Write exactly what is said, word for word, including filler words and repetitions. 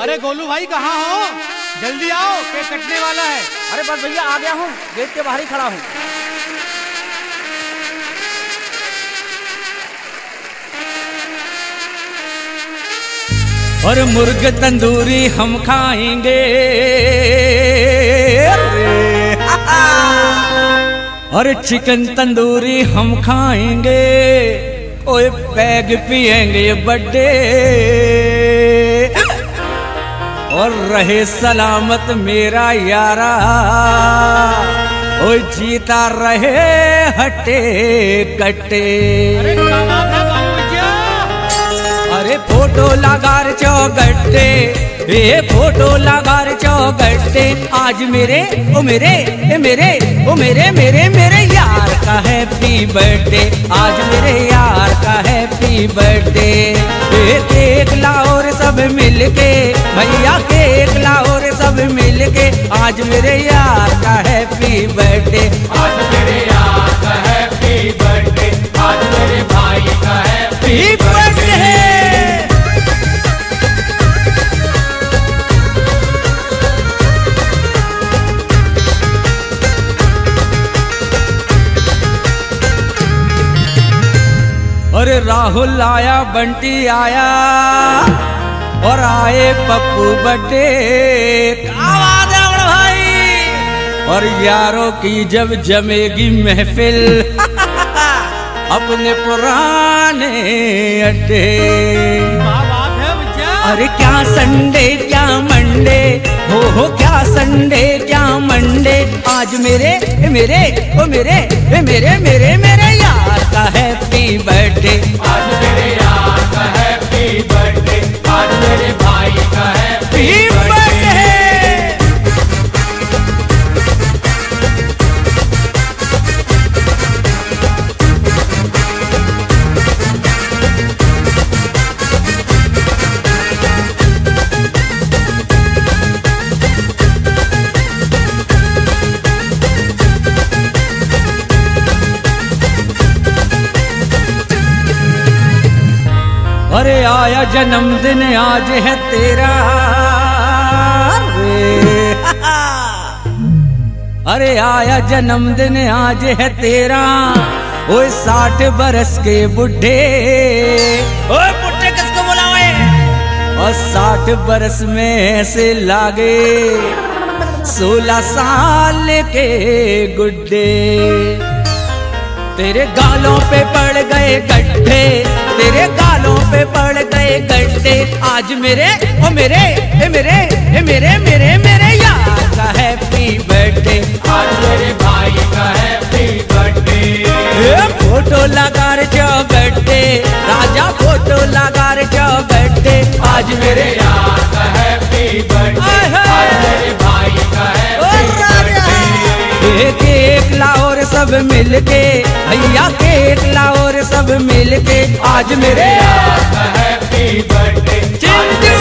अरे गोलू भाई कहाँ हो? जल्दी आओ, केक कटने वाला है। अरे बस भैया आ गया हूँ, गेट के बाहर ही खड़ा हूँ। और मुर्ग तंदूरी हम खाएंगे, और चिकन तंदूरी हम खाएंगे, ओए पैग पिएंगे बर्थडे, और रहे सलामत मेरा यारा, ओए जीता रहे हटे कटे। अरे फोटो लगार चौगट्टे, ये फोटो लगार चौगट्टे, आज मेरे ओ मेरे ए मेरे ओ मेरे मेरे मेरे यार का हैप्पी बर्थडे, आज मेरे यार का हैप्पी बर्थडे। ये केक लाओ रे सब मिलके, भैया केक लाओ रे सब मिलके, आज मेरे यार का हैप्पी बर्थडे, आज मेरे यार का हैप्पी बर्थडे, आज मेरे भाई का हैप्पी बर्थडे। अरे राहुल आया, बंटी आया, और आए पप्पू बड्डे, आवाज है बड़ा भाई। और यारों की जब जमेगी महफिल अपने पुराने अड्डे, अरे क्या संडे क्या मंडे, हो हो क्या संडे क्या मंडे, आज मेरे मेरे ओ मेरे मेरे मेरे मेरे यार का हैप्पी बर्थडे, आज मेरे यार का हैप्पी बर्थडे, आज मेरे भाई का हैप्पी बर्थडे। अरे आया जन्मदिन आज है तेरा रे, अरे आया जन्मदिन आज है तेरा, ओए साठ बरस के बुढ़े, ओए बुढ़े किसको बुलावे, और साठ बरस में ऐसे लागे सोलह साल के गुड्डे। तेरे गालों पे पड़ गए गड्ढे, तेरे गालों पे पड़ गए गड्ढे, आज मेरे ओ मेरे ए मेरे ए मेरे मेरे मेरे यार का हैप्पी बर्थडे, आज मेरे भाई का हैप्पी बर्थडे। फोटो लगा रे चौगट्टे, राजा फोटो लगा रे चौगट्टे, आज मेरे यार का हैप्पी बर्थडे, आज मेरे भाई का हैप्पी बर्थडे। केक लाओ रे सब मिलके, भैया केक लाओ रे सब मिलके, आज मेरे यार का हैप्पी बर्थडे।